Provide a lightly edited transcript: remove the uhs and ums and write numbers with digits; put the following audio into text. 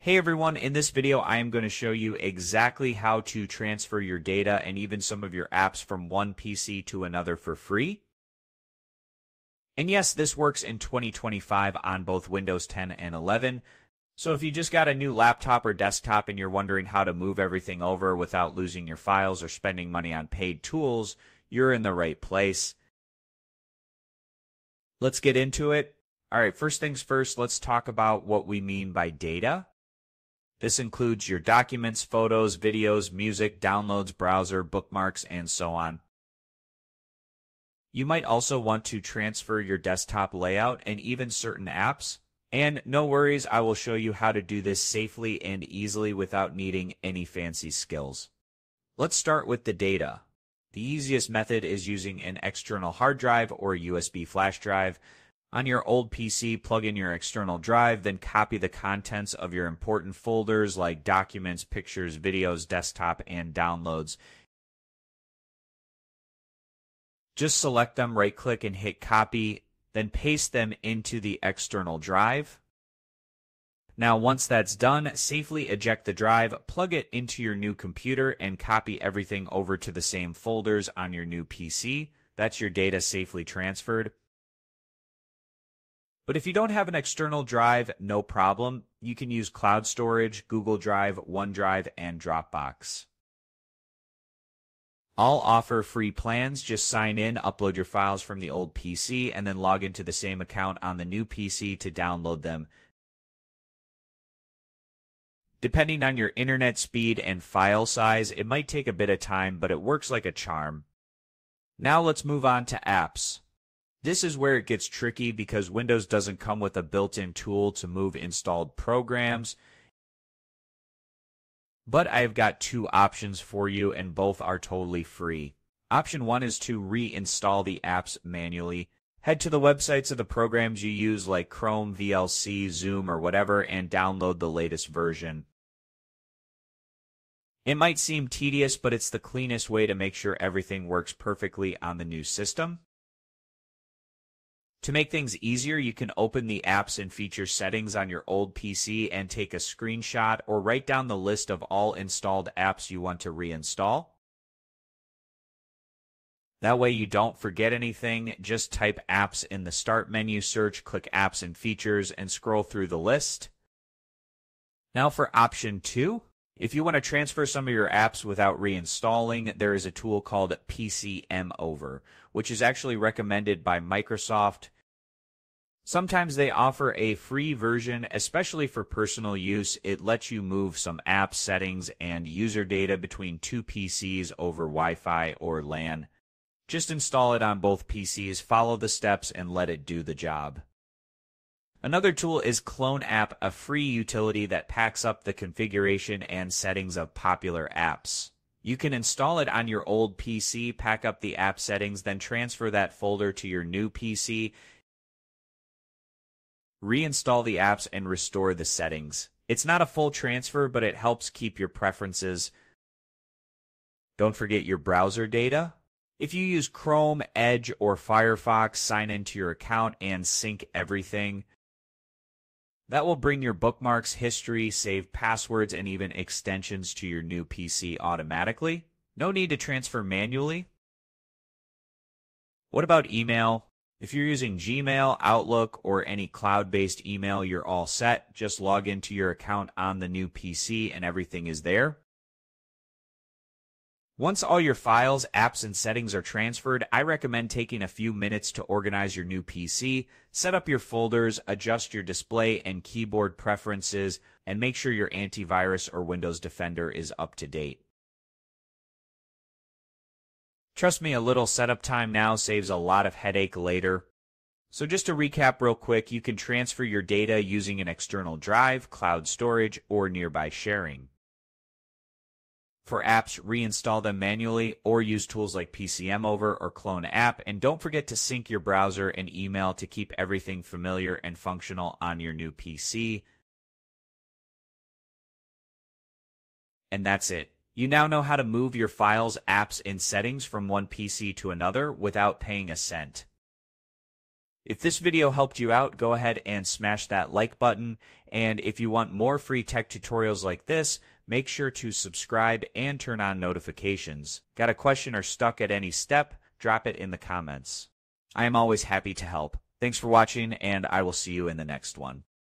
Hey everyone, in this video I am going to show you exactly how to transfer your data and even some of your apps from one PC to another for free. And yes, this works in 2025 on both Windows 10 and 11. So if you just got a new laptop or desktop and you're wondering how to move everything over without losing your files or spending money on paid tools, you're in the right place. Let's get into it. All right, first things first, let's talk about what we mean by data. This includes your documents, photos, videos, music, downloads, browser, bookmarks, and so on. You might also want to transfer your desktop layout and even certain apps. And no worries, I will show you how to do this safely and easily without needing any fancy skills. Let's start with the data. The easiest method is using an external hard drive or USB flash drive. On your old PC, plug in your external drive, then copy the contents of your important folders like documents, pictures, videos, desktop, and downloads. Just select them, right-click, and hit copy, then paste them into the external drive. Now, once that's done, safely eject the drive, plug it into your new computer, and copy everything over to the same folders on your new PC. That's your data safely transferred. But if you don't have an external drive, no problem. You can use cloud storage, Google Drive, OneDrive, and Dropbox. All offer free plans. Just sign in, upload your files from the old PC, and then log into the same account on the new PC to download them. Depending on your internet speed and file size, it might take a bit of time, but it works like a charm. Now let's move on to apps. This is where it gets tricky because Windows doesn't come with a built-in tool to move installed programs. But I've got two options for you, and both are totally free. Option 1 is to reinstall the apps manually. Head to the websites of the programs you use like Chrome, VLC, Zoom, or whatever, and download the latest version. It might seem tedious, but it's the cleanest way to make sure everything works perfectly on the new system. To make things easier, you can open the apps and feature settings on your old PC and take a screenshot or write down the list of all installed apps you want to reinstall. That way you don't forget anything. Just type apps in the start menu, search, click apps and features, and scroll through the list. Now for option 2. If you want to transfer some of your apps without reinstalling, there is a tool called PCMover, which is actually recommended by Microsoft. Sometimes they offer a free version, especially for personal use. It lets you move some app settings and user data between two PCs over Wi-Fi or LAN. Just install it on both PCs, follow the steps, and let it do the job. Another tool is CloneApp, a free utility that packs up the configuration and settings of popular apps. You can install it on your old PC, pack up the app settings, then transfer that folder to your new PC, reinstall the apps, and restore the settings. It's not a full transfer, but it helps keep your preferences. Don't forget your browser data. If you use Chrome, Edge, or Firefox, sign into your account and sync everything. That will bring your bookmarks, history, save passwords, and even extensions to your new PC automatically. No need to transfer manually. What about email? If you're using Gmail, Outlook, or any cloud-based email, you're all set. Just log into your account on the new PC and everything is there. Once all your files, apps, and settings are transferred, I recommend taking a few minutes to organize your new PC, set up your folders, adjust your display and keyboard preferences, and make sure your antivirus or Windows Defender is up to date. Trust me, a little setup time now saves a lot of headache later. So just to recap real quick, you can transfer your data using an external drive, cloud storage, or nearby sharing. For apps, reinstall them manually or use tools like PCMover or CloneApp, and don't forget to sync your browser and email to keep everything familiar and functional on your new PC. And that's it. You now know how to move your files, apps, and settings from one PC to another without paying a cent. If this video helped you out, go ahead and smash that like button. And if you want more free tech tutorials like this, make sure to subscribe and turn on notifications. Got a question or stuck at any step? Drop it in the comments. I am always happy to help. Thanks for watching, and I will see you in the next one.